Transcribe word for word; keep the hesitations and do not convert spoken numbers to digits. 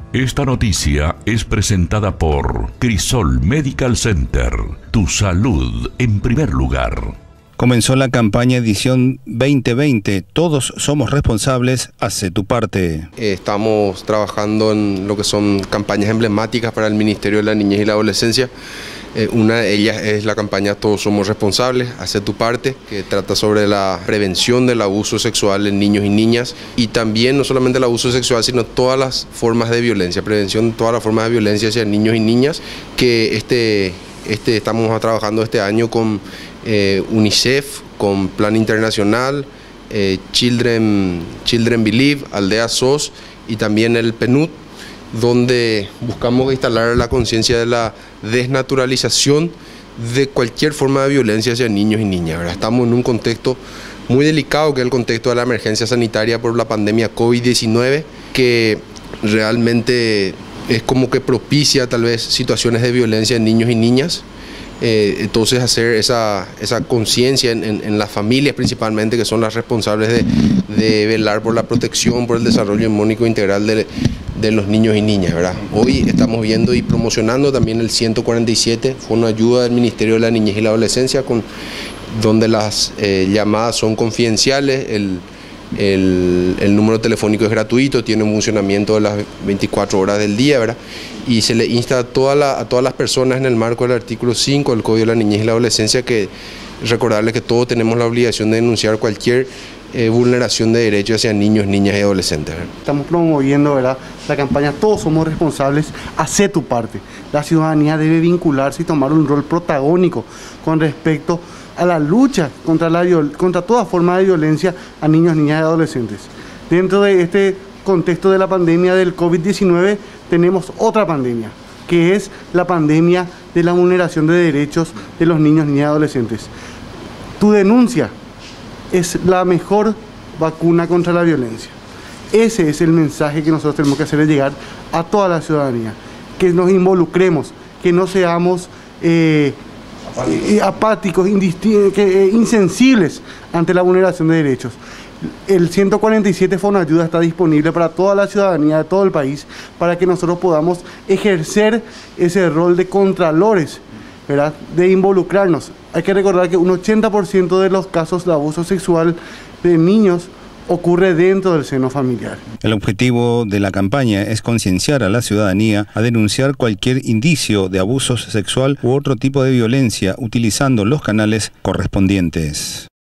Esta noticia es presentada por Crisol Medical Center. Tu salud en primer lugar. Comenzó la campaña edición veinte veinte. Todos somos responsables, hace tu parte. Estamos trabajando en lo que son campañas emblemáticas para el Ministerio de la Niñez y la Adolescencia. Eh, una de ellas es la campaña Todos somos responsables, hace tu parte, que trata sobre la prevención del abuso sexual en niños y niñas, y también no solamente el abuso sexual, sino todas las formas de violencia, prevención de todas las formas de violencia hacia niños y niñas, que este, este, estamos trabajando este año con eh, UNICEF, con Plan Internacional, eh, Children, Children Believe, Aldea S O S y también el P N U D, donde buscamos instalar la conciencia de la desnaturalización de cualquier forma de violencia hacia niños y niñas, ¿verdad? Estamos en un contexto muy delicado, que es el contexto de la emergencia sanitaria por la pandemia COVID diecinueve, que realmente es como que propicia tal vez situaciones de violencia en niños y niñas. Eh, entonces hacer esa, esa conciencia en, en, en las familias principalmente, que son las responsables de, de velar por la protección, por el desarrollo inmunológico integral de, de los niños y niñas, ¿verdad? Hoy estamos viendo y promocionando también el ciento cuarenta y siete, fue una ayuda del Ministerio de la Niñez y la Adolescencia, con, donde las eh, llamadas son confidenciales, el, el, el número telefónico es gratuito, tiene un funcionamiento de las veinticuatro horas del día, ¿verdad? Y se le insta a, toda la, a todas las personas en el marco del artículo cinco del Código de la Niñez y la Adolescencia, que recordarles que todos tenemos la obligación de denunciar cualquier eh, vulneración de derechos hacia niños, niñas y adolescentes, ¿verdad? Estamos promoviendo, ¿verdad?, la campaña Todos somos responsables, hace tu parte. La ciudadanía debe vincularse y tomar un rol protagónico con respecto a la lucha contra, la, contra toda forma de violencia a niños, niñas y adolescentes. Dentro de este contexto de la pandemia del COVID diecinueve tenemos otra pandemia, que es la pandemia de la vulneración de derechos de los niños, niñas y adolescentes. Tu denuncia es la mejor vacuna contra la violencia. Ese es el mensaje que nosotros tenemos que hacerle llegar a toda la ciudadanía, que nos involucremos, que no seamos eh, apáticos, apáticos que, eh, insensibles ante la vulneración de derechos. El ciento cuarenta y siete Fono Ayuda está disponible para toda la ciudadanía de todo el país, para que nosotros podamos ejercer ese rol de contralores, ¿verdad?, de involucrarnos. Hay que recordar que un ochenta por ciento de los casos de abuso sexual de niños ocurre dentro del seno familiar. El objetivo de la campaña es concienciar a la ciudadanía a denunciar cualquier indicio de abuso sexual u otro tipo de violencia utilizando los canales correspondientes.